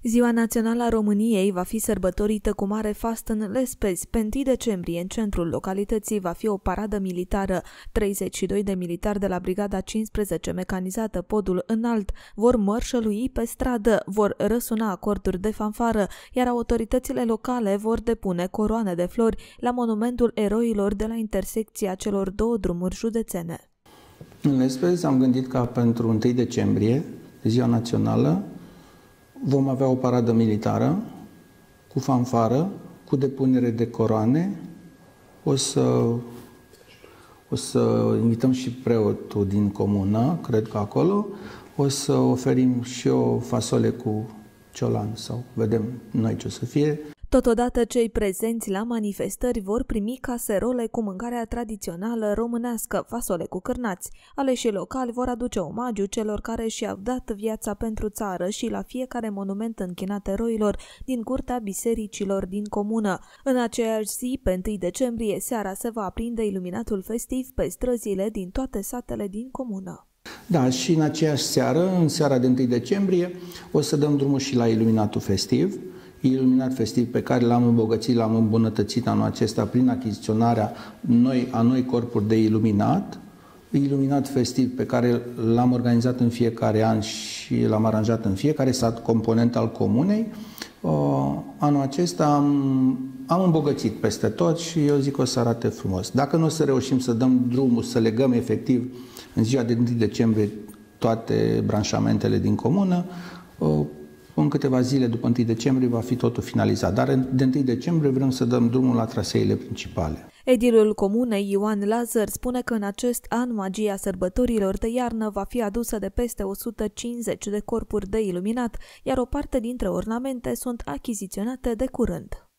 Ziua Națională a României va fi sărbătorită cu mare fast în Lespezi. Pe 1 decembrie, în centrul localității, va fi o paradă militară. 32 de militari de la Brigada 15 mecanizată Podul Înalt vor mărșălui pe stradă, vor răsuna acorduri de fanfară, iar autoritățile locale vor depune coroane de flori la monumentul eroilor de la intersecția celor două drumuri județene. În Lespezi am gândit ca pentru 1 decembrie, Ziua Națională, vom avea o paradă militară cu fanfară, cu depunere de coroane. O să invităm și preotul din comună, cred că acolo. O să oferim și o fasole cu ciolan sau vedem noi ce o să fie. Totodată, cei prezenți la manifestări vor primi caserole cu mâncarea tradițională românească, fasole cu cârnați. Aleșii locali vor aduce omagiu celor care și-au dat viața pentru țară și la fiecare monument închinat eroilor din curtea bisericilor din comună. În aceeași zi, pe 1 decembrie, seara se va aprinde iluminatul festiv pe străzile din toate satele din comună. Da, și în aceeași seară, în seara de 1 decembrie, o să dăm drumul și la iluminatul festiv. Iluminat festiv pe care l-am îmbogățit, l-am îmbunătățit anul acesta prin achiziționarea a noi corpuri de iluminat. Iluminat festiv pe care l-am organizat în fiecare an și l-am aranjat în fiecare sat component al comunei. Anul acesta am îmbogățit peste tot și eu zic că o să arate frumos. Dacă nu o să reușim să dăm drumul, să legăm efectiv în ziua de 1 decembrie toate branșamentele din comună, în câteva zile după 1 decembrie va fi totul finalizat, dar de 1 decembrie vrem să dăm drumul la traseele principale. Edilul comunei Ioan Lazar spune că în acest an magia sărbătorilor de iarnă va fi adusă de peste 150 de corpuri de iluminat, iar o parte dintre ornamente sunt achiziționate de curând.